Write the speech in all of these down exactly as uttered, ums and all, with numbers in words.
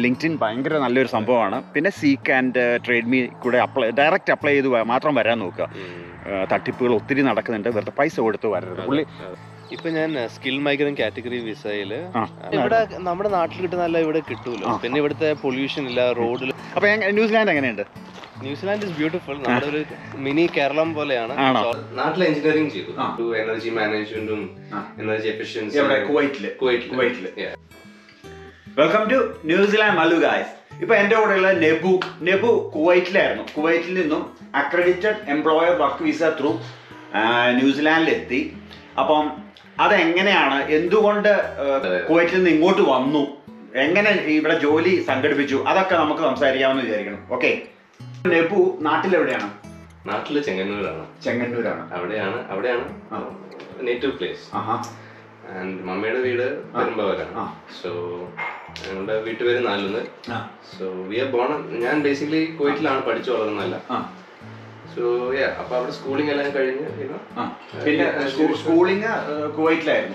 LinkedIn ഭയങ്കര നല്ലൊരു സംഭവമാണ്. പിന്നെ സീക്ക് ആൻഡ് ട്രേഡ് മീ കൂടെ അപ്ലൈ ഡയറക്റ്റ് അപ്ലൈ ചെയ്ത് മാത്രം വരാൻ നോക്കുക. തട്ടിപ്പുകൾ ഒത്തിരി നടക്കുന്നുണ്ട്, വെറുതെ പൈസ കൊടുത്ത് വരരുത്. പുള്ളി ഇപ്പൊ ഞാൻ സ്കിൽ മൈഗ്രന്റ് കാറ്റഗറി വിസയില് ഇവിടെ നമ്മുടെ നാട്ടിൽ കിട്ടുന്നല്ല ഇവിടെ കിട്ടൂലോ. പിന്നെ ഇവിടുത്തെ പൊല്യൂഷൻ ഇല്ല, റോഡിൽ. അപ്പൊ ന്യൂസിലാൻഡ് എങ്ങനെയുണ്ട്? New Zealand is beautiful. നമ്മുടെ ഒരു മിനി കേരളം പോലെയാണ്. നാട്ടിൽ എഞ്ചിനീയറിംഗ് ചെയ്തു, എനർജി മാനേജ്മെന്റും എനർജി എഫിഷ്യൻസി. കുവൈറ്റില് കുവൈറ്റില് welcome to New Zealand Mallu guys. ഇപ്പൊ എന്റെ കൂടെയുള്ള നെബു നെബു കുവൈറ്റിലായിരുന്നു. കുവൈറ്റിൽ നിന്നും accredited employer work visa through ന്യൂസിലാൻഡിലെത്തി. അപ്പം അതെങ്ങനെയാണ്, എന്തുകൊണ്ട് കുവൈറ്റിൽ നിന്ന് ഇങ്ങോട്ട് വന്നു, എങ്ങനെ ഇവിടെ ജോലി സംഘടിപ്പിച്ചു, അതൊക്കെ നമുക്ക് സംസാരിക്കാമെന്ന് വിചാരിക്കണം. ഓക്കെ, നെബു നാട്ടിലെവിടെയാണ്? നാട്ടില് ചെങ്ങന്നൂരാണ്. ചെങ്ങന്നൂരാണ്. അവിടെയാണ് അവിടെയാണ് നേറ്റീവ് പ്ലേസ്. ആൻഡ് മമ്മയുടെ വീട് പെരുമ്പാവൂരാണ്. സോ ഞങ്ങളുടെ വീട്ടുപേര് നാലുന്ന്. So we are born. ഞാൻ ബേസിക്കലി കുവൈറ്റിലാണ് പഠിച്ചു വളർന്നതല്ല. സോ യാ, അപ്പൊ അവിടെ സ്കൂളിംഗ് എല്ലാം കഴിഞ്ഞ് പിന്നെ സ്കൂളിംഗ് കുവൈറ്റിലായിരുന്നു.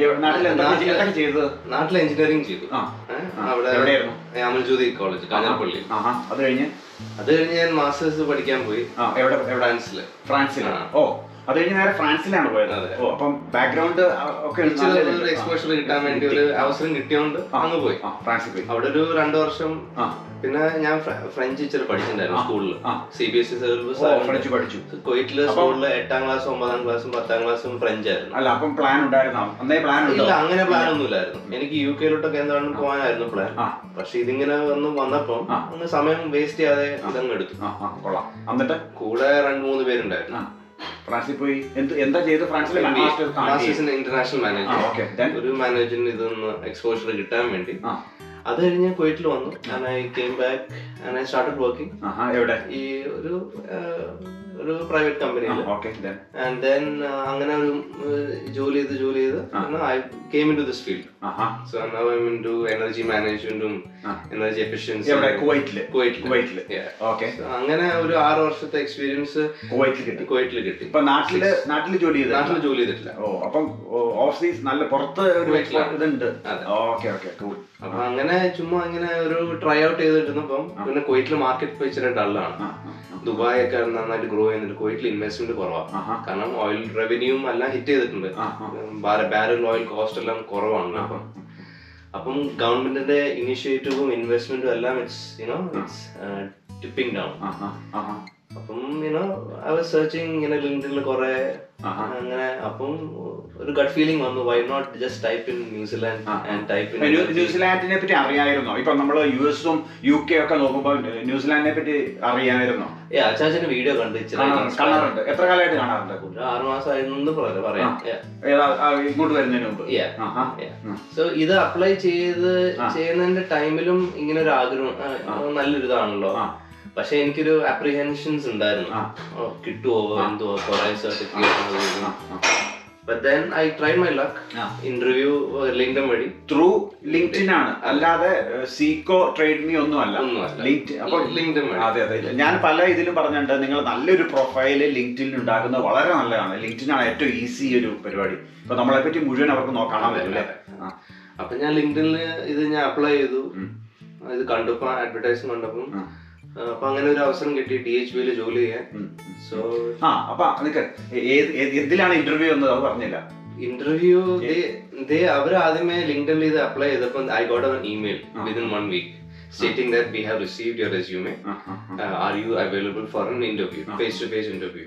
നാട്ടിൽ എഞ്ചിനീയറിംഗ് ചെയ്തു. അവിടെ അമൽജ്യോതി കോളേജ് കാഞ്ഞിരപ്പള്ളി. അത് കഴിഞ്ഞ് അത് കഴിഞ്ഞ് ഞാൻ മാസ്റ്റേഴ്സ് പഠിക്കാൻ പോയി ഫ്രാൻസില്. ഫ്രാൻസിലാണ്. ഓ, അത് കഴിഞ്ഞ് നേരെ ഫ്രാൻസിലാണ് പോയത്. അപ്പം ബാക്ക്ഗ്രൗണ്ട് ഒക്കെ എക്സ്പോഷർ കിട്ടാൻ വേണ്ടി ഒരു അവസരം കിട്ടിയോണ്ട് അങ്ങ് പോയി ഫ്രാൻസിൽ പോയി. അവിടെ ഒരു രണ്ടു വർഷം. പിന്നെ ഞാൻ ഫ്രഞ്ച് ടീച്ചർ പഠിച്ചിട്ടുണ്ടായിരുന്നു സ്കൂളിൽ. C B S E French പഠിച്ചു. കുവൈറ്റിലെ സ്കൂളിൽ എട്ടാം ക്ലാസ്സും ഒമ്പതാം ക്ലാസ്സും പത്താം ക്ലാസ്സും ഫ്രഞ്ച് ആയിരുന്നു. അല്ല, അപ്പം പ്ലാൻ ഉണ്ടായിരുന്നോ? ഇല്ല, അങ്ങനെ പ്ലാൻ ഒന്നും ഇല്ലായിരുന്നു. എനിക്ക് യു കെയിലോട്ടൊക്കെ എന്താണ് പോകാനായിരുന്നു പ്ലാൻ. പക്ഷെ ഇതിങ്ങനെ വന്ന് വന്നപ്പോ ഒന്ന് സമയം വേസ്റ്റ് ചെയ്യാതെ ഇതങ്ങ് എടുത്തു. എന്നിട്ട് കൂടെ രണ്ട് മൂന്ന് പേരുണ്ടായിരുന്നു. ഫ്രാൻസിൽ പോയി എന്താ ചെയ്ത്? ഫ്രാൻസിൽ ഇന്റർനാഷണൽ മാനേജർ, ഒരു മാനേജറിന് ഇതൊന്ന് എക്സ്പോഷർ കിട്ടാൻ വേണ്ടി. അത് കഴിഞ്ഞ് കുവൈറ്റിൽ വന്നു. And I came back and I started working. എവിടെ? ഈ ഒരു ഒരു പ്രൈവറ്റ് കമ്പനിയിൽ. ആൻഡ് ദെൻ അങ്ങനെ ഒരു ജോലി ചെയ്ത് ജോലി ചെയ്ത് I came into this field. So now I am into energy മാനേജ്മെന്റും എനർജി എഫിഷ്യൻസി. കുവൈറ്റില് കുവൈറ്റില് അങ്ങനെ ഒരു ആറ് വർഷത്തെ എക്സ്പീരിയൻസ് കുവൈറ്റിൽ കിട്ടി. കുവൈറ്റിൽ കിട്ടി. ഇപ്പൊ നാട്ടില് നാട്ടില് ജോലി ചെയ്ത് നാട്ടിൽ ജോലി ചെയ്തിട്ടില്ല. ഓ, അപ്പം ഓഫീസ് നല്ല പുറത്ത് ഒരു ഇതുണ്ട്. Okay okay cool. അപ്പൊ അങ്ങനെ ചുമ്മാ ഇങ്ങനെ ഒരു ട്രൈ ഔട്ട് ചെയ്തിരുന്നപ്പം പിന്നെ കുവൈറ്റിലെ മാർക്കറ്റ് ഇച്ചിരി ഡള്ളാണ്. ദുബായ് ഒക്കെ നന്നായിട്ട് ഗ്രോ ചെയ്യുന്നുണ്ട്. കുവൈറ്റിൽ ഇൻവെസ്റ്റ്മെന്റ് കുറവാണ്. കാരണം ഓയിൽ റവന്യൂവും എല്ലാം ഹിറ്റ് ചെയ്തിട്ടുണ്ട്. ബാരൽ ഓയിൽ കോസ്റ്റ് എല്ലാം കുറവാണ്. അപ്പം അപ്പം ഗവൺമെന്റിന്റെ ഇനിഷ്യേറ്റീവും ഇൻവെസ്റ്റ്മെന്റും എല്ലാം it's you know it's tipping down. അപ്പം യുനോ ഐ വാസ് സെർച്ചിങ് ഇങ്ങനെ ലിങ്ക്ഡിനിൽ കുറെ അങ്ങനെ. അപ്പം ഒരു ഗട്ട് ഫീലിംഗ് വന്നു, why not just type in New Zealand and type in. ന്യൂസിലാൻഡിനെ പറ്റി അറിയായിരുന്നോ? ഇപ്പൊ നമ്മള് യു എസും യു കെ ഒക്കെ നോക്കുമ്പോൾ ന്യൂസിലാൻഡിനെ പറ്റി അറിയാമായിരുന്നോ? ഏ, അച്ചാച്ചന്റെ വീഡിയോ കണ്ട് കാണാറുണ്ട്. എത്ര കാലമായിട്ട് കാണാറുണ്ട്? ഒരു ആറു മാസമായിരുന്നു പറയാം, ഇങ്ങോട്ട് വരുന്നതിന് മുമ്പ്. സോ ഇത് അപ്ലൈ ചെയ്ത് ചെയ്യുന്നതിന്റെ ടൈമിലും ഇങ്ങനെ ഒരു ആഗ്രഹം നല്ലൊരു ഇതാണല്ലോ. പക്ഷെ എനിക്കൊരു അപ്രിഹെൻഷൻസ് ഉണ്ടായിരുന്നു, കിട്ടുമോ എന്തുവോ കുറെ certificate. But then I tried my luck. Interview LinkedIn വഴി. ത്രൂ ലിങ്ക്ഡിൻ ആണ്, അല്ലാതെ സീക്കോ ട്രേഡ് മീ ഒന്നും അല്ല. ലിങ്ക്ഡിൻ വഴി. അതെ അതെ, ഞാൻ പല ഇതിലും പറഞ്ഞിട്ടുണ്ട്, നിങ്ങൾ നല്ലൊരു പ്രൊഫൈല് ലിങ്ക്ഡിനിൽ ഉണ്ടാക്കുന്നത് വളരെ നല്ലതാണ്. ലിങ്ക്ഡിൻ ആണ് ഏറ്റവും ഈസി ഒരു പരിപാടി. ഇപ്പൊ നമ്മളെ പറ്റി മുഴുവൻ അവർക്ക് നോക്കാൻ പറ്റില്ലേ. അപ്പൊ ഞാൻ ലിങ്ക്ഡിനിൽ ഇത് ഞാൻ അപ്ലൈ ചെയ്തു. ഇത് കണ്ടപ്പോ അഡ്വർടൈസ്മെന്റ് കണ്ടപ്പം അപ്പൊ അങ്ങനെ ഒരു അവസരം കിട്ടി ഡി എച്ച് ബിയിൽ ജോലി ചെയ്യാൻ. സോ ആ അപ്പൊ എന്തിലാണ് ഇന്റർവ്യൂ എന്ന് പറഞ്ഞില്ല. ഇന്റർവ്യൂ അവർ ആദ്യമേ ലിങ്ക്ഡിനിൽ ഇത് അപ്ലൈ ചെയ്തപ്പോൾ I got an email within one week stating that we have received your resume. uh, are you available for an interview, face to face interview.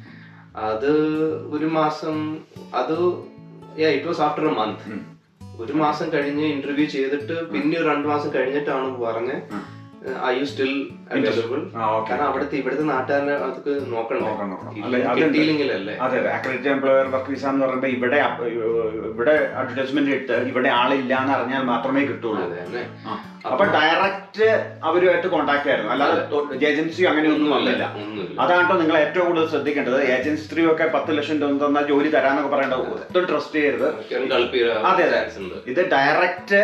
അത് ഒരു മാസം അത് yeah it was after a month. ഒരു മാസം കഴിഞ്ഞ് interview ചെയ്തിട്ട് പിന്നെ ഒരു രണ്ടു മാസം കഴിഞ്ഞിട്ടാണ് പറഞ്ഞ് Are you still available? കാരണം അവിടുത്തെ ഇവിടുത്തെ നാട്ടുകാരനെ അതൊക്കെ നോക്കണം. കിട്ടിയില്ലെങ്കിലല്ലേ. അതെ, അക്രഡിറ്റഡ് എംപ്ലോയർ വർക്ക് വിസ എന്ന് പറയുമ്പോൾ ഇവിടെ ഇവിടെ അഡ്വർടൈസ്മെന്റ് ഇട്ട് ഇവിടെ ആളില്ല എന്ന് അറിഞ്ഞാൽ മാത്രമേ കിട്ടുള്ളൂ. അപ്പൊ ഡയറക്റ്റ് അവരുമായിട്ട് കോൺടാക്ട് ആയിരുന്നു, അല്ലാതെ ഏജൻസി അങ്ങനെയൊന്നും അല്ലല്ല. അതാണോ നിങ്ങൾ ഏറ്റവും കൂടുതൽ ശ്രദ്ധിക്കേണ്ടത്. ഏജൻസി ത്രീ ഒക്കെ പത്ത് ലക്ഷം രൂപ തന്നാൽ ജോലി തരാന്നൊക്കെ പറയേണ്ട, ഒട്ടും ട്രസ്റ്റ് ചെയ്യരുത്. അതെ അതെ, ഇത് ഡയറക്റ്റ്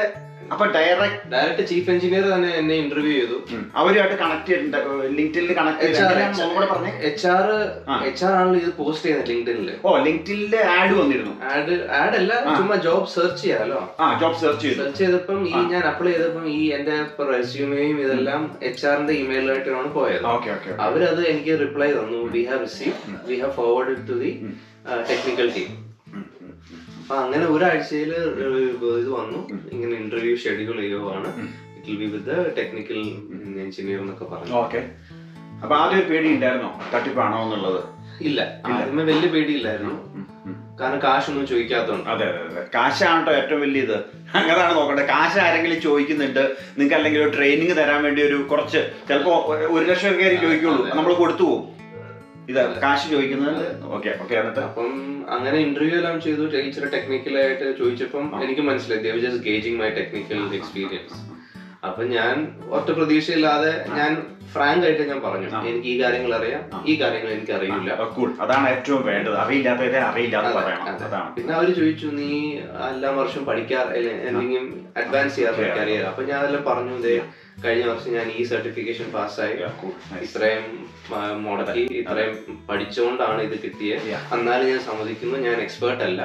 അപ്പൊ ഡയറക്റ്റ് ഡയറക്റ്റ് ചീഫ് എഞ്ചിനീയർ തന്നെ എന്നെ ഇന്റർവ്യൂ ചെയ്തു. അവരുമായിട്ട് കണക്ട് ചെയ്തിട്ടുണ്ട്, ലിങ്ക്ഡിനിൽ connect H R H R ആണല്ലോ ഇത് പോസ്റ്റ് ചെയ്യുന്നത് ലിങ്ക്ഡിനിൽ. ഓ ലിങ്ക്ഡിനിൽ ആഡ് വന്നിരുന്നു. ആഡ് ആഡ് അല്ല, ചുമ്മാ ജോബ് സെർച്ച് ചെയ്യാലോ. ജോബ് സെർച്ച് ചെയ്തു. സെർച്ച് ചെയ്തപ്പം ഈ ഞാൻ അപ്ലൈ ചെയ്തപ്പം ഈ എന്റെ റെസ്യൂമെയും ഇതെല്ലാം എച്ച് ആറിന്റെ ഇമെയിലായിട്ടാണ് പോയത്. അവരത് എനിക്ക് റിപ്ലൈ തന്നു, we have received we have forwarded to the technical team. അപ്പൊ അങ്ങനെ ഒരാഴ്ചയിൽ ഇത് വന്നു, ഇങ്ങനെ ഇന്റർവ്യൂ ഷെഡ്യൂൾ ചെയ്യുവാണ്, it will be with technical engineer എന്നൊക്കെ പറഞ്ഞു. ഓക്കെ. അപ്പൊ ആദ്യം പേടി ഉണ്ടായിരുന്നോ തട്ടിപ്പാണോ എന്നുള്ളത്? ഇല്ല, ആദ്യമേ വലിയ പേടിയില്ലായിരുന്നു, കാരണം കാശൊന്നും ചോദിക്കാത്തതുകൊണ്ട്. അതെ അതെ അതെ, കാശാണോ ഏറ്റവും വലിയ ഇത്. അങ്ങനെയാണ് നോക്കണ്ടത്. കാശ് ആരെങ്കിലും ചോദിക്കുന്നുണ്ട് നിങ്ങൾക്ക്, അല്ലെങ്കിൽ ഒരു ട്രെയിനിങ് തരാൻ വേണ്ടി ഒരു കുറച്ച് ചിലപ്പോ ഒരു ലക്ഷം ഒക്കെ ചോദിക്കുള്ളൂ, നമ്മൾ കൊടുത്തു പോകും. ഇത് കാശ് ചോദിക്കുന്നത്. Okay okay. എന്നിട്ട് അപ്പം അങ്ങനെ ഇന്റർവ്യൂ എല്ലാം ചെയ്തു, ഇച്ചിരി ടെക്നിക്കലായിട്ട് ചോദിച്ചപ്പം എനിക്ക് മനസ്സിലായി they were just gauging my technical experience. അപ്പൊ ഞാൻ ഒറ്റ പ്രതീക്ഷയില്ലാതെ ഞാൻ ഫ്രാങ്ക് ആയിട്ട് ഞാൻ പറഞ്ഞു, എനിക്ക് ഈ കാര്യങ്ങൾ അറിയാം, ഈ കാര്യങ്ങൾ എനിക്ക് അറിയില്ല. അതാണ് ഏറ്റവും വേണ്ടത്, അറിയില്ലാത്തവരെ അറിയില്ലാതെ പറയണം. പിന്നെ അവര് ചോദിച്ചു നീ എല്ലാ വർഷം പഠിക്കാറ് എന്തെങ്കിലും അഡ്വാൻസ് ചെയ്യാറ് കരിയർ? അപ്പൊ ഞാൻ അതെല്ലാം പറഞ്ഞു, ഇതേ കഴിഞ്ഞ വർഷം ഞാൻ ഈ സർട്ടിഫിക്കേഷൻ പാസ്സായി, ഇത്രയും മുടക്കി ഇത്രയും പഠിച്ചുകൊണ്ടാണ് ഇത് കിട്ടിയത്, എന്നാലും ഞാൻ സമ്മതിക്കുന്നു ഞാൻ എക്സ്പേർട്ട് അല്ല,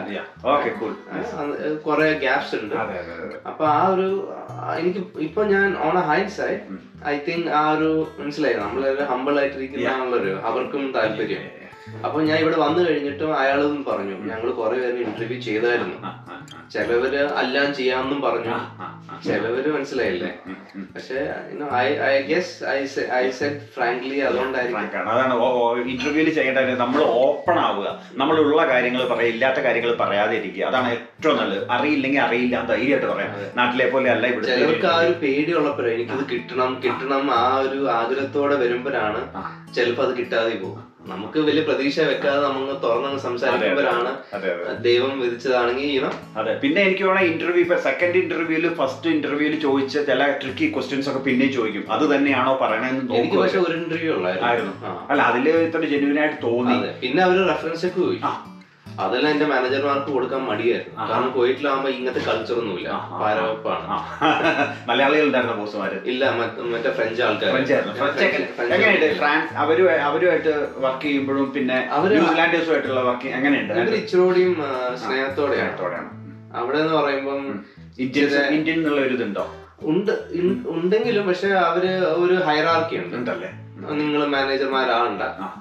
കുറെ ഗ്യാപ്സ് ഉണ്ട്. അപ്പൊ ആ ഒരു എനിക്ക് ഇപ്പൊ ഞാൻ on a hindsight I think ആ ഒരു മനസ്സിലായി, നമ്മളെല്ലാം ഹമ്പിൾ ആയിട്ടിരിക്കുന്നതാണുള്ളൊരു അവർക്കും താല്പര്യം. അപ്പൊ ഞാൻ ഇവിടെ വന്നു കഴിഞ്ഞിട്ടും അയാളും പറഞ്ഞു, ഞങ്ങൾ കുറെ പേര് ഇന്റർവ്യൂ ചെയ്തായിരുന്നു, ചിലവര് എല്ലാം ചെയ്യാമെന്നും പറഞ്ഞു, ചിലവര് മനസ്സിലായില്ലേ. പക്ഷെ I guess I said frankly അതുകൊണ്ടായിരിക്കും. അതാണ് ഇന്റർവ്യൂല് ചെയ്യേണ്ടത്, നമ്മൾ ഓപ്പൺ ആവുക, നമ്മളുള്ള കാര്യങ്ങൾ പറയാം, ഇല്ലാത്ത കാര്യങ്ങൾ പറയാതെ ഇരിക്കുക, അതാണ് ഏറ്റവും നല്ലത്. അറിയില്ലെങ്കിൽ അറിയില്ല ധൈര്യമായിട്ട് പറയാം. നാട്ടിലെ പോലെ അല്ല ഇവിടെ. ചിലർക്ക് ആ ഒരു പേടിയുള്ളപ്പോഴാണ് എനിക്കിത് കിട്ടണം കിട്ടണം ആ ഒരു ആഗ്രഹത്തോടെ വരുമ്പോഴാണ് ചിലപ്പോ അത് കിട്ടാതെ പോകും. നമുക്ക് വലിയ പ്രതീക്ഷ വെക്കാതെ നമ്മൾ തുറന്നു സംസാരിക്കുമ്പോഴാണ് ദൈവം വിധിച്ചതാണെങ്കിൽ യുനോ. അതെ. പിന്നെ എനിക്ക് വേണം ഇന്റർവ്യൂ, ഇപ്പൊ സെക്കൻഡ് ഇന്റർവ്യൂല് ഫസ്റ്റ് ഇന്റർവ്യൂല് ചോദിച്ച ചില ട്രിക്കി ക്വസ്റ്റ്യൻസ് ഒക്കെ പിന്നെ ചോദിക്കും, അത് തന്നെയാണോ പറയണെന്ന്. എനിക്ക് പക്ഷെ ഒരു ഇന്റർവ്യൂ ഉള്ളായിരുന്നു. അല്ല, അതില് ഇത്ര ജെന്യുവൻ ആയിട്ട് തോന്നി. പിന്നെ അവര് റെഫറൻസ് ഒക്കെ ചോദിച്ചു, അതെല്ലാം എന്റെ മാനേജർമാർക്ക് കൊടുക്കാൻ മടിയായിരുന്നു, കാരണം കുവൈറ്റിലാകുമ്പോ ഇങ്ങനത്തെ കൾച്ചർ ഒന്നുമില്ല, പാരവെപ്പാണ്. മലയാളികൾ ഉണ്ടായിരുന്ന ബോസുമാര് ഇല്ല, മറ്റേ ഫ്രഞ്ച് ആൾക്കാർ. ഫ്രാൻസ് അവരുമായിട്ട് വർക്ക് ചെയ്യുമ്പോഴും പിന്നെ ന്യൂസിലാൻഡേഴ്സുമായിട്ടുള്ള വർക്ക് എങ്ങനെയുണ്ട്? ഇവർ ഇച്ചിരോടെയും സ്നേഹത്തോടെയാണ്. അവിടെ എന്ന് പറയുമ്പം ഇന്ത്യൻ ഇന്ത്യൻ എന്നുള്ള ഒരു ഇതുണ്ടോ? ഉണ്ട് ഉണ്ടെങ്കിലും പക്ഷെ അവര് ഒരു ഹൈറാർക്കി ഉണ്ടല്ലേ, നിങ്ങൾ മാനേജർമാരാണ്ട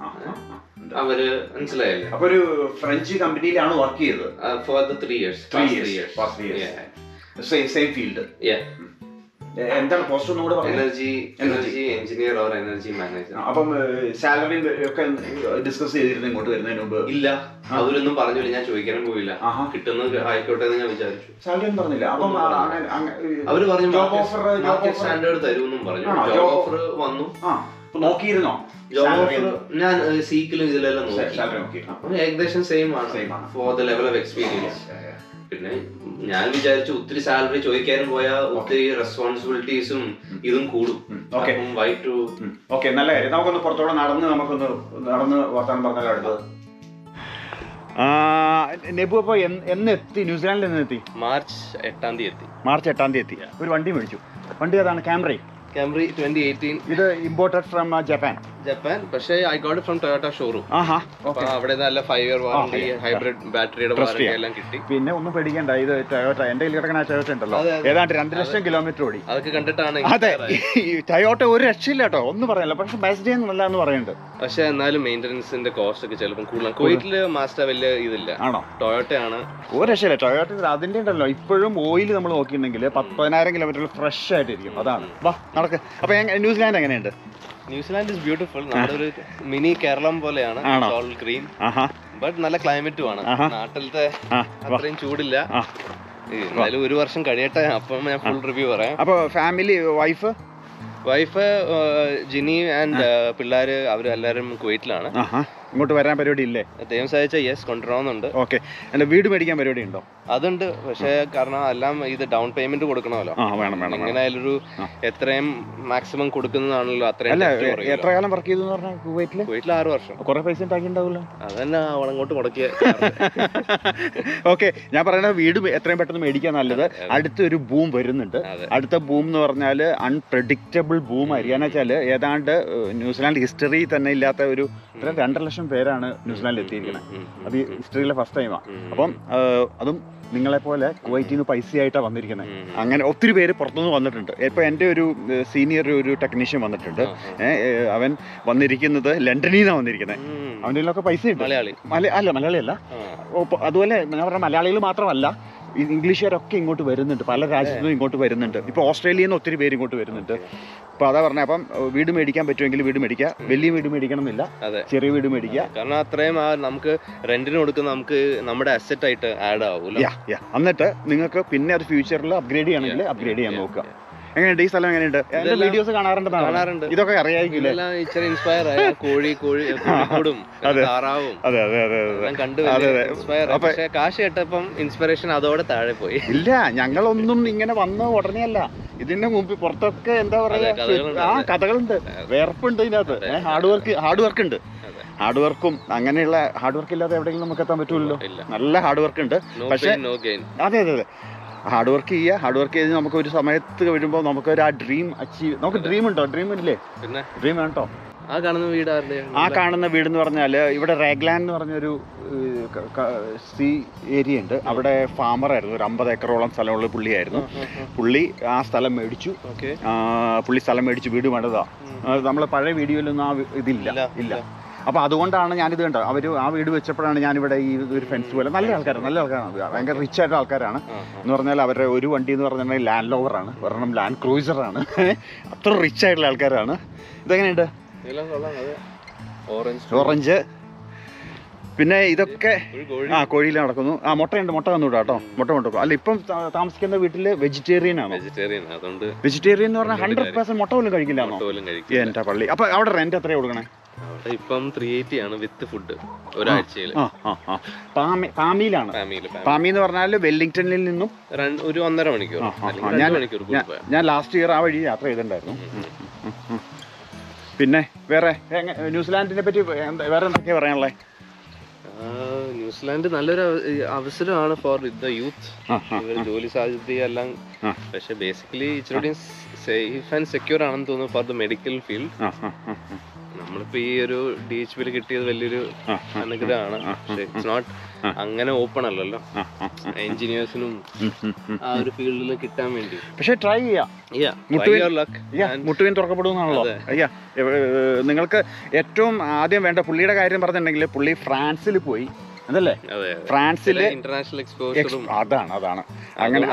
അവര് മനസ്സിലായില്ലേ. അപ്പൊ ഒരു ഫ്രഞ്ച് കമ്പനിയിലാണ് വർക്ക് ചെയ്തത് for the three years three years same field. എന്താണ് പോസ്റ്റ് ഒന്നും കൂടെ? Energy energy engineer or energy manager. അപ്പം സാലറി ഒക്കെ ഡിസ്കസ് ചെയ്തിരുന്നു ഇങ്ങോട്ട് വരുന്നതിന് മുമ്പ്? ഇല്ല, അവരൊന്നും പറഞ്ഞില്ല, ഞാൻ ചോദിക്കാനും പോയില്ല, കിട്ടുന്നത് ആയിക്കോട്ടെ എന്ന് ഞാൻ വിചാരിച്ചു. സാലറി ഒന്നും പറഞ്ഞില്ല. അപ്പം അവര് പറഞ്ഞു ജോബ് ഓഫർ സ്റ്റാൻഡേർഡ് തരുമെന്നും പറഞ്ഞു. ജോബ് ഓഫർ വന്നു. നോക്കിയിരുന്നോ? ജോബ് ഓഫർ ഞാൻ സീക്കിലും ഇതിലെല്ലാം നോക്കി, അപ്പൊ ഏകദേശം സെയിം ആണ് for the level of experience. പിന്നെ ഞാൻ വിചാരിച്ചു ഒത്തിരി സാലറി ചോദിക്കാനും പോയാൽ ഒത്തിരി റെസ്പോൺസിബിലിറ്റീസും ഇതും കൂടും. ഓക്കെ, നല്ല കാര്യം. നമുക്കൊന്ന് പുറത്തോടെ നടന്ന് നമുക്കൊന്ന് നടന്ന് വർത്താനം പറഞ്ഞാൽ അടുത്തത്. നെബു അപ്പൊ എന്ന് എത്തി? ന്യൂസിലാൻഡിൽ എന്ന് എത്തി? മാർച്ച് എട്ടാം തീയതി എത്തി. മാർച്ച് എട്ടാം തീയതി എത്തി. ഒരു വണ്ടി മേടിച്ചു. വണ്ടി ഏതാണ്? ക്യാമറി. Camry twenty eighteen. ഇത് ഇമ്പോർട്ടഡ് ഫ്രം ജപ്പാൻ. ജപ്പാൻ, പക്ഷേ I got it from Toyota showroom. ആഹാ, ഓക്കേ. അവിടെ നല്ല ഫൈവ് ഇയർ വാറന്റി, ഹൈബ്രിഡ് ബാറ്ററിയുടെ വാറന്റി എല്ലാം കിട്ടി. പിന്നെ ഒന്നും പേടിക്കണ്ട, ഇത് ടൊയോട്ട. എന്റെ കയ്യിൽ കിടക്കുന്ന ടൊയോട്ട ഉണ്ടല്ലോ, ഏതാണ്ട് രണ്ട് ലക്ഷം കിലോമീറ്റർ ഓടി. അതൊക്കെ കണ്ടിട്ടാണ്. അതെ, ടൊയോട്ട ഒരു രക്ഷയില്ല കേട്ടോ, ഒന്നും പറയല്ല. പക്ഷെ ബെസ്റ്റ് ഡേ എന്നല്ല എന്ന് പറയുന്നുണ്ട്. പക്ഷെ എന്നാലും മെയിൻ്റനൻസിന്റെ കോസ്റ്റ് ഒക്കെ ചിലപ്പോൾ കൂടുതലാണ്. കുവൈറ്റില് മാസ്റ്റർ വലിയ ഇതില്ല. ആണോ? ടൊയോട്ടയാണ് ഒരു രക്ഷയില്ല. ടൊയോട്ട അതിന്റെ ഉണ്ടല്ലോ, ഇപ്പോഴും ഓയിൽ നമ്മൾ നോക്കിയിട്ടുണ്ടെങ്കിൽ പതിനായിരം കിലോമീറ്റർ ഫ്രഷ് ആയിട്ടിരിക്കും. അതാണ്. വാ നടക്ക്. അപ്പൊ ന്യൂസിലാൻഡ് എങ്ങനെയുണ്ട്? New Zealand is beautiful. നമ്മളൊരു മിനി കേരളം പോലെയാണ്. ഓൾ ഗ്രീൻ, ബട്ട് നല്ല ക്ലൈമറ്റും ആണ്. നാട്ടിലത്തെ അത്രയും ചൂടില്ല. എന്നാലും ഒരു വർഷം കഴിയട്ടെ, അപ്പം ഞാൻ ഫുൾ റിവ്യൂ പറയാം. അപ്പൊ family, wife wife Jini and പിള്ളേര് അവര് എല്ലാരും കുവൈറ്റിലാണ്. ഇങ്ങോട്ട് വരാൻ പരിപാടി ഇല്ലേ? ദൈവം സഹായിച്ച യെസ് കൊണ്ടുവരാവുന്നുണ്ട്. ഓക്കെ. അല്ല വീട് മേടിക്കാൻ പരിപാടി ഉണ്ടോ? അതുണ്ട്, പക്ഷേ കാരണം എല്ലാം ഇത് ഡൗൺ പേയ്മെന്റ് കൊടുക്കണമല്ലോ. ഇങ്ങനെ ഒരു എത്രയും മാക്സിമം കൊടുക്കുന്നതാണല്ലോ അത്രയും. അല്ല എത്ര കാലം വർക്ക് ചെയ്തു പറഞ്ഞാൽ കുവൈറ്റില്? കുവൈറ്റിൽ ആറ് വർഷം. കുറെ പൈസ ഉണ്ടാക്കിണ്ടാവല്ലോ. അതന്നെ അവളങ്ങോട്ട് മുടക്കിയ. ഓക്കെ, ഞാൻ പറയുന്നത് വീട് എത്രയും പെട്ടെന്ന് മേടിക്കാൻ നല്ലത്. അടുത്തൊരു ബൂം വരുന്നുണ്ട്. അടുത്ത ബൂം എന്ന് പറഞ്ഞാൽ അൺപ്രഡിക്റ്റബിൾ ബൂം ആയിരിക്കും. വെച്ചാൽ ഏതാണ്ട് ന്യൂസിലാൻഡ് ഹിസ്റ്ററി തന്നെ ഇല്ലാത്ത ഒരു രണ്ടര ലക്ഷം പേരാണ് ന്യൂസിലാൻഡിൽ എത്തിയിരിക്കുന്നത്. അത് ഹിസ്റ്ററിയിലെ ഫസ്റ്റ് ടൈമാണ്. അപ്പം അതും നിങ്ങളെപ്പോലെ കുവൈറ്റിൽ നിന്ന് പൈസയായിട്ടാണ് വന്നിരിക്കുന്നത്. അങ്ങനെ ഒത്തിരി പേര് പുറത്തുനിന്ന് വന്നിട്ടുണ്ട്. ഇപ്പോൾ എൻ്റെ ഒരു സീനിയർ ഒരു ടെക്നീഷ്യൻ വന്നിട്ടുണ്ട്. അവൻ വന്നിരിക്കുന്നത് ലണ്ടനിൽ നിന്നാണ് വന്നിരിക്കുന്നത്. അവൻ്റെ കയ്യിലൊക്കെ പൈസ ഉണ്ട്. മലയാളി അല്ല മലയാളിയല്ല. അതുപോലെ ഞാൻ പറഞ്ഞ മലയാളികൾ മാത്രമല്ല, ഇംഗ്ലീഷുകാരൊക്കെ ഇങ്ങോട്ട് വരുന്നുണ്ട്. പല രാജ്യത്തു നിന്നും ഇങ്ങോട്ട് വരുന്നുണ്ട്. ഇപ്പോൾ ഓസ്ട്രേലിയയിൽ നിന്ന് ഒത്തിരി പേര് ഇങ്ങോട്ട് വരുന്നുണ്ട്. അപ്പോൾ അതാ പറഞ്ഞത്. അപ്പം വീട് മേടിക്കാൻ പറ്റുമെങ്കിൽ വീട് മേടിക്കുക. വലിയ വീട് മേടിക്കണം എന്നില്ല, ചെറിയ വീട് മേടിക്കുക. കാരണം അത്രയും നമുക്ക് റെന്റിന് കൊടുക്കുന്ന നമുക്ക് നമ്മുടെ അസറ്റ് ആയിട്ട് ആഡ് ആവും. എന്നിട്ട് നിങ്ങൾക്ക് പിന്നെ അത് ഫ്യൂച്ചറിൽ അപ്ഗ്രേഡ് ചെയ്യണമെങ്കിൽ അപ്ഗ്രേഡ് ചെയ്യാൻ നോക്കുക. എങ്ങനെയുണ്ട് ഈ സ്ഥലം? എങ്ങനെയുണ്ട്? എന്റെ വീഡിയോസ് കാണാറുണ്ട്. ഇതൊക്കെ അറിയാമായിരിക്കില്ലേ? ഇൻസ്പയർ ആയ കോഴി കോഴി താറാവും അതെ അതെ അതെ കണ്ടു. പക്ഷേ കാശ് കേട്ടപ്പം ഇൻസ്പിറേഷൻ അതോടെ താഴെ പോയി. ഇല്ല, ഞങ്ങളൊന്നും ഇങ്ങനെ വന്ന ഉടനെ അല്ല. ഇതിന്റെ മുമ്പ് പുറത്തൊക്കെ എന്താ പറയാ, ആ കഥകളുണ്ട്, വേർപ്പുണ്ട് ഇതിനകത്ത്. ഹാർഡ് വർക്ക് ഹാർഡ് വർക്ക് ഉണ്ട്. ഹാർഡ് വർക്കും അങ്ങനെയുള്ള ഹാർഡ് വർക്ക് ഇല്ലാതെ എവിടെയെങ്കിലും നമുക്ക് എത്താൻ പറ്റുമല്ലോ. നല്ല ഹാർഡ് വർക്ക് ഉണ്ട്. പക്ഷേ അതെ അതെ അതെ ഹാർഡ് വർക്ക് ചെയ്യുക. ഹാർഡ് വർക്ക് ചെയ്ത് നമുക്ക് ഒരു സമയത്ത് വരുമ്പോൾ നമുക്കൊരു ആ ഡ്രീം അച്ചീവ്. നമുക്ക് ഡ്രീം ഉണ്ടോ? ഡ്രീം ഇല്ലേ? പിന്നെ ഡ്രീം വേണ്ടോ? ആ കാണുന്ന വീട് ആ കാണുന്ന വീട് എന്ന് പറഞ്ഞാൽ ഇവിടെ റേഗ്ലാൻ എന്ന് പറഞ്ഞൊരു സീ ഏരിയ ഉണ്ട്. അവിടെ ഫാമറായിരുന്നു. ഒരു അമ്പത് ഏക്കറോളം സ്ഥലമുള്ള പുള്ളിയായിരുന്നു. പുള്ളി ആ സ്ഥലം മേടിച്ചു. പുള്ളി സ്ഥലം മേടിച്ച് വീട് വേണ്ടതാ. നമ്മളെ പഴയ വീഡിയോയിലൊന്നും ആ ഇതില്ല ഇല്ല. അപ്പോൾ അതുകൊണ്ടാണ് ഞാനിത് കണ്ടത്. അവർ ആ വീട് വെച്ചപ്പോഴാണ് ഞാനിവിടെ ഈ ഒരു ഫെൻസ് പോലെ. നല്ല ആൾക്കാരാണ്, നല്ല ആൾക്കാരാണ്, ഭയങ്കര റിച്ച് ആയിട്ടുള്ള ആൾക്കാരാണ്. എന്ന് പറഞ്ഞാൽ അവരുടെ ഒരു വണ്ടി എന്ന് പറഞ്ഞിട്ടുണ്ടെങ്കിൽ ലാൻഡ് ലോവറാണ്, ഒരെണ്ണം ലാൻഡ് ക്രൂയിസറാണ്. അത്ര റിച്ച് ആയിട്ടുള്ള ആൾക്കാരാണ്. ഇതെങ്ങനെയുണ്ട്? ഓറഞ്ച്. പിന്നെ ഇതൊക്കെ ആ കോഴിയിൽ നടക്കുന്നു. ആ മുട്ടയുണ്ട്, മുട്ട വന്നുകൂടാ കേട്ടോ. മുട്ട കൊണ്ടുപോകും. അല്ല ഇപ്പം താമസിക്കുന്ന വീട്ടിൽ വെജിറ്റേറിയൻ ആണോ? വെജിറ്റേറിയൻ എന്ന് പറഞ്ഞാൽ ഹൺഡ്രഡ് പെർസെന്റ് മുട്ട പോലും കഴിക്കില്ലാന്നോ? എൻ്റെ പള്ളി. അപ്പൊ അവിടെ റെന്റ് എത്രയാണ് കൊടുക്കണേ? ഇപ്പം ത്രീ എയ്റ്റി ആണ് വിത്ത് ഫുഡ് ഒരാഴ്ചയിൽ. പാമിയിലാണ്. പാമി എന്ന് പറഞ്ഞാൽ വെല്ലിംഗ്ടണിൽ നിന്നും ഒരു ഒന്നര മണിക്കൂർ. ഞാൻ ലാസ്റ്റ് ഇയർ ആ വഴി യാത്ര ചെയ്തിട്ടുണ്ടായിരുന്നു. പിന്നെ വേറെ ന്യൂസിലാൻഡിനെ പറ്റി വേറെ എന്തൊക്കെയാ പറയാനുള്ളത്? ന്യൂസിലാൻഡ് നല്ലൊരു അവസരമാണ് ഫോർ ദ യൂത്ത്. ജോലി സാധ്യതയെല്ലാം. പക്ഷെ ബേസിക്കലി ഇച്ചിരി സേഫ് ആൻഡ് സെക്യൂർ ആണെന്ന് തോന്നുന്നു ഫോർ ദ മെഡിക്കൽ ഫീൽഡ്. നമ്മളിപ്പോ ഈ ഒരു ഡി എച്ച് പിയിൽ കിട്ടിയത് വലിയൊരു അനുഗ്രഹമാണ്. പക്ഷെ ഇറ്റ്സ് നോട്ട് അങ്ങനെ ഓപ്പൺ അല്ലല്ലോ എഞ്ചിനീയേഴ്സിനും ആ ഒരു ഫീൽഡിൽ കിട്ടാൻ വേണ്ടി. പക്ഷെ ട്രൈ ചെയ്യാം. മുട്ടുവിൻ തുറക്കപ്പെടുമെന്നാണല്ലോ. അയ്യാ, നിങ്ങൾക്ക് ഏറ്റവും ആദ്യം വേണ്ട പുള്ളിയുടെ കാര്യം പറഞ്ഞിട്ടുണ്ടെങ്കിൽ പുള്ളി ഫ്രാൻസിൽ പോയി അതല്ലേ? ഫ്രാൻസിലെ ഇന്റർനാഷണൽ എക്സ്പോഷറും അതാണ് അതാണ് അങ്ങനെ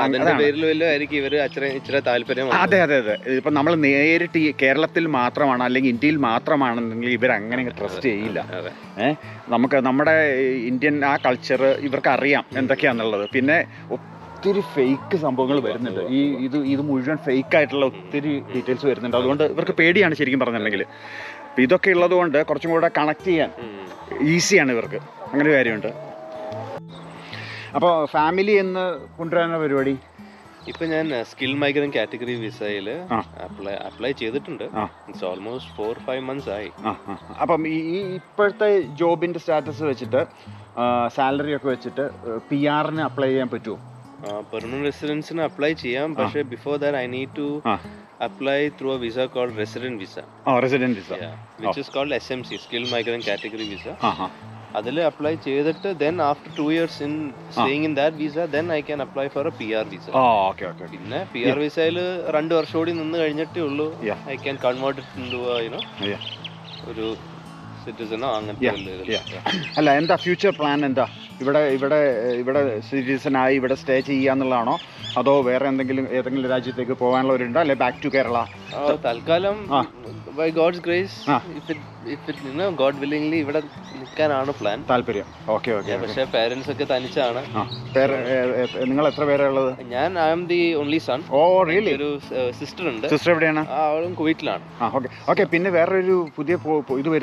താല്പര്യം. അതെ അതെ അതെ ഇപ്പൊ നമ്മൾ നേരിട്ട് ഈ കേരളത്തിൽ മാത്രമാണ് അല്ലെങ്കിൽ ഇന്ത്യയിൽ മാത്രമാണെന്നുണ്ടെങ്കിൽ ഇവർ അങ്ങനെ ട്രസ്റ്റ് ചെയ്യില്ല. ഏഹ് നമുക്ക് നമ്മുടെ ഇന്ത്യൻ ആ കൾച്ചർ ഇവർക്ക് അറിയാം എന്തൊക്കെയാന്നുള്ളത്. പിന്നെ ഒത്തിരി ഫേക്ക് സംഭവങ്ങൾ വരുന്നുണ്ട്. ഈ ഇത് ഇത് മുഴുവൻ ഫേക്ക് ആയിട്ടുള്ള ഒത്തിരി ഡീറ്റെയിൽസ് വരുന്നുണ്ട്. അതുകൊണ്ട് ഇവർക്ക് പേടിയാണ് ശരിക്കും പറഞ്ഞിട്ടുണ്ടെങ്കിൽ. അപ്പം ഇതൊക്കെ ഉള്ളത് കൊണ്ട് കുറച്ചും കൂടെ കണക്ട് ചെയ്യാൻ ഈസിയാണ് ഇവർക്ക്. അങ്ങനെ ഒരു കാര്യമുണ്ട്. അപ്പോൾ ഫാമിലി എന്ന് കൊണ്ടുവരാനുള്ള പരിപാടി ഇപ്പം ഞാൻ സ്കിൽ മൈഗ്രന്റ് കാറ്റഗറി വിസയിൽ അപ്ലൈ അപ്ലൈ ചെയ്തിട്ടുണ്ട്. It's almost four five months ആയി. അപ്പം ഈ ഇപ്പോഴത്തെ ജോബിൻ്റെ സ്റ്റാറ്റസ് വെച്ചിട്ട് സാലറി ഒക്കെ വെച്ചിട്ട് പി ആറിന് അപ്ലൈ ചെയ്യാൻ പറ്റുമോ? പെർമനന്റ് റെസിഡൻസിന് അപ്ലൈ ചെയ്യാം. പക്ഷേ before that I need to apply through a visa called resident visa. Oh, resident visa. Yeah, which oh. is called S M C, Skill Migrant Category Visa. Uh-huh. അതിൽ apply ചെയ്തിട്ട് then after two years in staying in that visa then I can apply for a P R visa. Oh, okay, okay. പിന്നെ P R വിസയിൽ രണ്ട് വർഷം കൂടി നിന്ന് കഴിഞ്ഞിട്ടേ ഉള്ളൂ I can convert it into a, you know, yeah, ഒരു സിറ്റിസണോ അങ്ങനത്തെ. അല്ല എന്താ ഫ്യൂച്ചർ പ്ലാൻ? എന്താ ഇവിടെ ഇവിടെ ഇവിടെ സിറ്റിസണായി ഇവിടെ സ്റ്റേ ചെയ്യാന്നുള്ളതാണോ അതോ വേറെ എന്തെങ്കിലും ഏതെങ്കിലും രാജ്യത്തേക്ക് പോകാനുള്ളവരുണ്ടോ അല്ലെ ബാക്ക് ടു കേരള? തൽക്കാലം by God's grace if if it you know God willingly ഇവിടെ നിൽക്കാനാണ് പ്ലാൻ, താല്പര്യം. Okay okay. പക്ഷേ പേരൻസ് ഒക്കെ തനിച്ചാണ്. നിങ്ങൾ എത്ര പേരാ ഉള്ളത്? ഞാൻ I am the only son. Oh really? ഒരു സിസ്റ്റർ ഉണ്ട്. സിസ്റ്റർ എവിടെയാണ്? അവളും കുവൈറ്റിലാണ്. ആ ഓക്കെ ഓക്കെ. പിന്നെ വേറൊരു പുതിയ ഇത് വരുന്നുണ്ട്. നിങ്ങൾക്ക്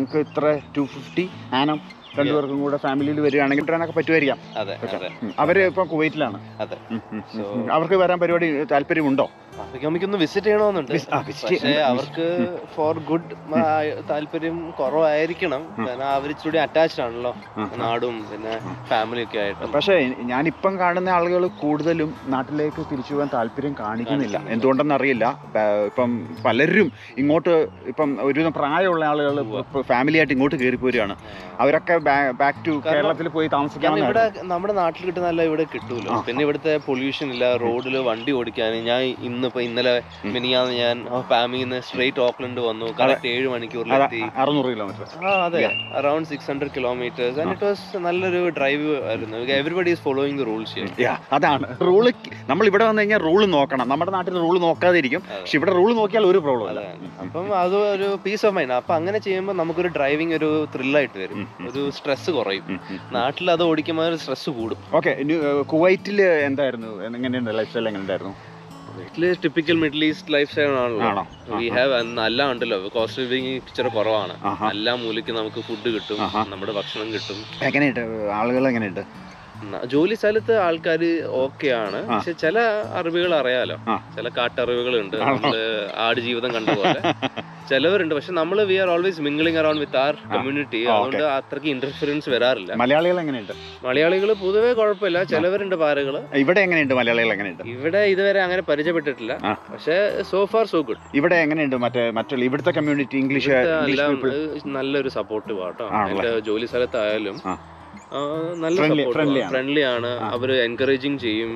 നിങ്ങൾക്ക് ഇത്ര ടു ഫിഫ്റ്റി ആനം രണ്ടുപേർക്കും കൂടെ ഫാമിലിയിൽ വരികയാണെങ്കിൽ കിട്ടാനൊക്കെ പറ്റുമായിരിക്കാം. അതെ അതെ. അവര് ഇപ്പൊ കുവൈറ്റിലാണ്. അതെ. അവർക്ക് വരാൻ പരിപാടി താല്പര്യമുണ്ടോ? എനിക്കൊന്ന് വിസിറ്റ് ചെയ്യണമെന്നുണ്ട്. പക്ഷേ അവർക്ക് ഫോർ ഗുഡ് താല്പര്യം കുറവായിരിക്കണം. കാരണം അവർ ഇച്ചിരി അറ്റാച്ച്ഡ് ആണല്ലോ നാടും പിന്നെ ഫാമിലി ഒക്കെ ആയിട്ട്. പക്ഷേ ഞാനിപ്പം കാണുന്ന ആളുകൾ കൂടുതലും നാട്ടിലേക്ക് തിരിച്ചു പോകാൻ താല്പര്യം കാണിക്കുന്നില്ല. എന്തുകൊണ്ടെന്ന് അറിയില്ല. ഇപ്പം പലരും ഇങ്ങോട്ട് ഇപ്പം ഒരു പ്രായമുള്ള ആളുകൾ ഫാമിലി ആയിട്ട് ഇങ്ങോട്ട് കയറി പോരുകയാണ്. അവരൊക്കെ ബാക്ക് ടു കേരളത്തിൽ പോയി താമസിക്കാൻ. ഇവിടെ നമ്മുടെ നാട്ടിൽ കിട്ടുന്നല്ല ഇവിടെ കിട്ടൂലോ. പിന്നെ ഇവിടുത്തെ പൊല്യൂഷൻ ഇല്ല. റോഡിൽ വണ്ടി ഓടിക്കാൻ ഞാൻ ഇന്ന് ഇപ്പൊ ഇന്നലെ മിനിയാന്ന് ഞാൻ ഫാമിലിന്ന് സ്ട്രേറ്റ് ഓക്ലൻഡ് വന്നു. കറക്റ്റ് ഏഴ് മണിക്കൂറിലെത്തി. അറുന്നൂറ് കിലോമീറ്റർ. ആ അതെ, around six hundred kilometres. And it was നല്ലൊരു ഡ്രൈവ് ആയിരുന്നു. Everybody is following the rules. അതാണ് റൂള്. നമ്മൾ ഇവിടെ വന്നു കഴിഞ്ഞാൽ റൂള് നോക്കണം. നമ്മുടെ നാട്ടിൽ റൂള് നോക്കാതെ ഇരിക്കും. പക്ഷെ ഇവിടെ റൂള് നോക്കിയാൽ ഒരു പ്രോബ്ലം അല്ല. അപ്പം അത് ഒരു പീസ് ഓഫ് മൈൻഡ്. അപ്പൊ അങ്ങനെ ചെയ്യുമ്പോൾ നമുക്കൊരു ഡ്രൈവിംഗ് ഒരു ത്രില്ലായിട്ട് വരും. ഒരു സ്ട്രെസ് കുറയും. നാട്ടിൽ അത് ഓടിക്കുമ്പോൾ ഒരു സ്ട്രെസ് കൂടും. ഓക്കെ, കുവൈറ്റിൽ എന്തായിരുന്നു, എങ്ങനെയുണ്ട് ലൈഫ് സ്റ്റൈൽ? എങ്ങനെ ഉണ്ടായിരുന്നു? വീട്ടില് typical Middle East life style ആണല്ലോ. വി ഹാവ് എല്ലാം ഉണ്ടല്ലോ. കോസ്റ്റ് ലിവിങ് ഇച്ചിരി കുറവാണ്. എല്ലാ മൂലയ്ക്ക് നമുക്ക് ഫുഡ് കിട്ടും, നമ്മുടെ ഭക്ഷണം കിട്ടും. എങ്ങനെയുണ്ട് ആളുകൾ? എങ്ങനെയുണ്ട്? ജോലി സ്ഥലത്ത് ആൾക്കാർ ഓക്കെ ആണ്. പക്ഷെ ചില അറിവുകൾ അറിയാലോ, ചില കാട്ടറിവുകളുണ്ട്. നമ്മള് ആട് ജീവിതം കണ്ട പോലെ ചിലവരുണ്ട്. പക്ഷെ നമ്മള് we are always mingling around with our community. അതുകൊണ്ട് അത്രയ്ക്ക് ഇന്റർഫിയറൻസ് വരാറില്ല. മലയാളികൾ എങ്ങനെയുണ്ട്? മലയാളികൾ പൊതുവേ കുഴപ്പമില്ല. ചിലവരുണ്ട് പാരകള്. ഇവിടെ എങ്ങനെയുണ്ട് മലയാളികൾ? എങ്ങനെയുണ്ട്? ഇവിടെ ഇതുവരെ അങ്ങനെ പരിചയപ്പെട്ടിട്ടില്ല. പക്ഷെ സോ ഫാർ സോ ഗുഡ്. ഇവിടെ എങ്ങനെയുണ്ട് മറ്റേ മറ്റുള്ള ഇവിടുത്തെ കമ്മ്യൂണിറ്റി? ഇംഗ്ലീഷ് നല്ലൊരു സപ്പോർട്ടീവ് ആട്ടോ. എന്റെ ജോലി സ്ഥലത്തായാലും നല്ല ഫ്രണ്ട്ലി ആണ്. അവര് എൻകറേജിങ് ചെയ്യും.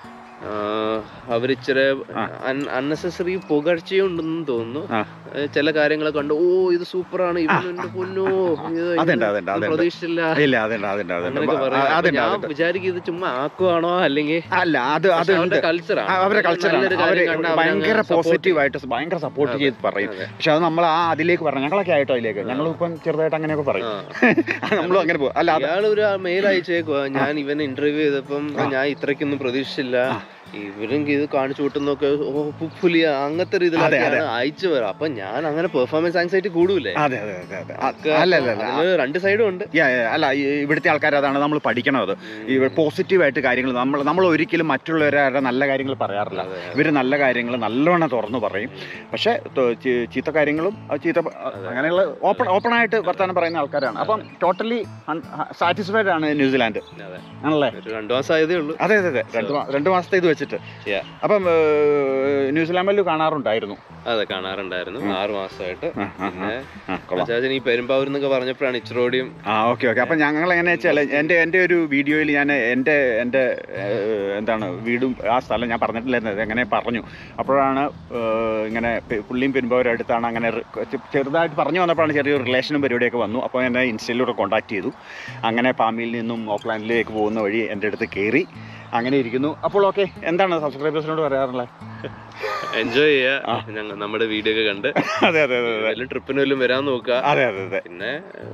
അവരിച്ചിരി അൺനെസസറി പുകഴ്ചയുണ്ടെന്ന് തോന്നുന്നു. ചില കാര്യങ്ങളെ കണ്ട് ഓ ഇത് സൂപ്പറാണ്, ഇവന്റെ പൊന്നോ പ്രതീക്ഷിച്ചില്ല ഞാൻ വിചാരിക്കും ഇത് ചുമ്മാ ആക്കുവാണോ അല്ലെങ്കിൽ അല്ല. അത് അവരുടെ കൾച്ചറാണ്. അവരുടെ കൾച്ചറാണ്. ഭയങ്കര പോസിറ്റീവായിട്ട് ഭയങ്കര സപ്പോർട്ട് ചെയ്ത് പറയും. പക്ഷെ അത് നമ്മൾ ആ അതിലേക്ക് പറഞ്ഞു ഞങ്ങളൊക്കെ ആയിട്ടോ അതിലേക്ക് ഞങ്ങളിപ്പം ചെറുതായിട്ട് അങ്ങനെയൊക്കെ പറയും. നമ്മളും അങ്ങനെ പോകും. അല്ല അയാൾ ഒരു മെയിൽ അയച്ചേക്കുവാ, ഞാൻ ഇവനെ ഇന്റർവ്യൂ ചെയ്തപ്പം ഞാൻ ഇത്രയ്ക്കൊന്നും പ്രതീക്ഷിച്ചില്ല, ഇവരെങ്കിൽ ഇത് കാണിച്ചു കൂട്ടുന്നൊക്കെ പുലിയ അങ്ങനത്തെ രീതിയിലാണ് അയച്ചു വരാം. അപ്പൊ ഞാൻ അങ്ങനെ പെർഫോമൻസ് ആങ്സൈറ്റി കൂടൂലേ? രണ്ട് സൈഡും ഉണ്ട്. അല്ല, ഇവിടുത്തെ ആൾക്കാർ അതാണ് നമ്മൾ പഠിക്കണത്. ഈ പോസിറ്റീവായിട്ട് കാര്യങ്ങൾ നമ്മൾ നമ്മൾ ഒരിക്കലും മറ്റുള്ളവരുടെ നല്ല കാര്യങ്ങൾ പറയാറില്ല. ഇവർ നല്ല കാര്യങ്ങൾ നല്ലവണ്ണം തുറന്നു പറയും. പക്ഷെ ചീത്ത കാര്യങ്ങളും ചീത്ത അങ്ങനെയുള്ള ഓപ്പൺ ഓപ്പൺ ആയിട്ട് വർത്താനം പറയുന്ന ആൾക്കാരാണ്. അപ്പം ടോട്ടലി സാറ്റിസ്ഫൈഡ് ആണ് ന്യൂസിലാൻഡ് ആണല്ലേ? രണ്ടു മാസം ആയതേ ഉള്ളൂ. അതെ അതെ അതെ രണ്ട് രണ്ടു മാസത്തെ ഇത് വെച്ചിട്ട്. അപ്പം ന്യൂസിലാൻഡിൽ കാണാറുണ്ടായിരുന്നു? അതെ, കാണാറുണ്ടായിരുന്നു ആറു മാസമായിട്ട്. പിന്നെ ഈ പെരുമ്പാവൂർ എന്നൊക്കെ പറഞ്ഞപ്പോഴാണ് ഇച്ചിരോടിയും. ആ ഓക്കെ ഓക്കെ. അപ്പം ഞങ്ങൾ എങ്ങനെയാ വെച്ചാൽ എൻ്റെ എൻ്റെ ഒരു വീഡിയോയിൽ ഞാൻ എൻ്റെ എൻ്റെ എന്താണ് വീടും ആ സ്ഥലം ഞാൻ പറഞ്ഞിട്ടില്ലായിരുന്നത് എങ്ങനെ പറഞ്ഞു. അപ്പോഴാണ് ഇങ്ങനെ പുള്ളിയും പെരുമ്പാവൂരും അടുത്താണ്. അങ്ങനെ ചെറുതായിട്ട് പറഞ്ഞു വന്നപ്പോഴാണ് ചെറിയൊരു റിലേഷനും പരിപാടിയൊക്കെ വന്നു. അപ്പോൾ എന്നെ ഇൻസ്റ്റയിലൂടെ കോൺടാക്ട് ചെയ്തു. അങ്ങനെ പാമിയിൽ നിന്നും ഓക്ലാൻഡിലേക്ക് പോകുന്ന വഴി എൻ്റെ അടുത്ത് കയറി അങ്ങനെ ഇരിക്കുന്നു. അപ്പോൾ ഓക്കെ, എന്താണ് സബ്സ്ക്രൈബേഴ്സിനോട് പറയാറുള്ളത്? എൻജോയ് ചെയ്യാ നമ്മുടെ വീഡിയോ ഒക്കെ കണ്ട്. അതെ അതെ അതെ. ട്രിപ്പിന് വല്ലതും വരാൻ നോക്കുക. അതെ അതെ അതെ. പിന്നെ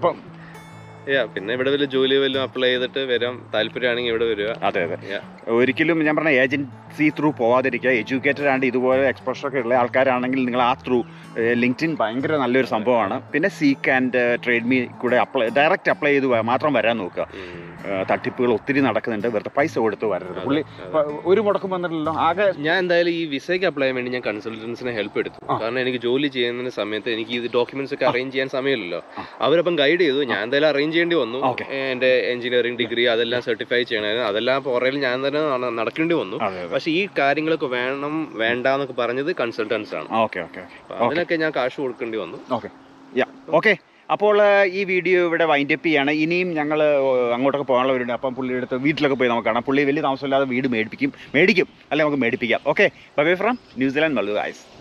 പിന്നെ ഇവിടെ വല്ല ജോലി വല്ലതും അപ്ലൈ ചെയ്തിട്ട് വരാൻ താല്പര്യമാണെങ്കിൽ ഇവിടെ വരിക. അതെ അതെ. ഒരിക്കലും ഞാൻ പറഞ്ഞ ഏജൻസി ത്രൂ പോവാതിരിക്കുക. എഡ്യൂക്കേറ്റഡ് ആൻഡ് ഇതുപോലെ എക്സ്പോഷർ ഒക്കെ ഉള്ള ആൾക്കാരാണെങ്കിൽ നിങ്ങൾ ആ ത്രൂ ലിങ്ക്ഡിൻ ഭയങ്കര നല്ലൊരു സംഭവമാണ്. പിന്നെ സീക്ക് ആൻഡ് ട്രേഡ് മീ കൂടെ അപ്ലൈ ഡയറക്റ്റ് അപ്ലൈ ചെയ്ത് മാത്രം വരാൻ നോക്കുക. തട്ടിപ്പുകൾ ഒത്തിരി നടക്കുന്നുണ്ട്. വെറുതെ പൈസ കൊടുത്ത് വരരുത്. പുള്ളി ഒരു മുടക്കം വന്നിട്ടില്ലല്ലോ. ആകെ ഞാൻ എന്തായാലും ഈ വിസയ്ക്ക് അപ്ലൈ ചെയ്യാൻ വേണ്ടി ഞാൻ കൺസൾട്ടൻസിനെ ഹെൽപ്പ് എടുത്തു. കാരണം എനിക്ക് ജോലി ചെയ്യുന്ന സമയത്ത് എനിക്ക് ഇത് ഡോക്യുമെന്റ്സ് ഒക്കെ അറേഞ്ച് ചെയ്യാൻ സമയമില്ലല്ലോ. അവരപ്പം ഗൈഡ് ചെയ്തു. ഞാൻ എന്തായാലും അറേഞ്ച് ചെയ്യേണ്ടി വന്നു. എന്റെ എഞ്ചിനീയറിംഗ് ഡിഗ്രി അതെല്ലാം സർട്ടിഫൈ ചെയ്യണമായിരുന്നു. അതെല്ലാം പുറകിൽ ഞാൻ തന്നെ നടക്കേണ്ടി വന്നു. പക്ഷെ ഈ കാര്യങ്ങളൊക്കെ വേണം വേണ്ട എന്നൊക്കെ പറഞ്ഞത് കൺസൾട്ടൻസ് ആണ്. അതിനൊക്കെ ഞാൻ കാശ് കൊടുക്കേണ്ടി വന്നു. ഓക്കെ, അപ്പോൾ ഈ വീഡിയോ ഇവിടെ വൈൻഡപ്പ് ചെയ്യാണ്. ഇനിയും ഞങ്ങൾ അങ്ങോട്ടൊക്കെ പോകാനുള്ളവരുണ്ട്. അപ്പം പുള്ളിയുടെ അടുത്ത് വീട്ടിലൊക്കെ പോയി നമുക്ക് കാണാം. പുള്ളി വലിയ താമസമില്ലാതെ വീട് മേടിപ്പിക്കും മേടിക്കും അല്ലെ നമുക്ക് മേടിപ്പിക്കാം. Okay, bye bye from New Zealand Mallu guys.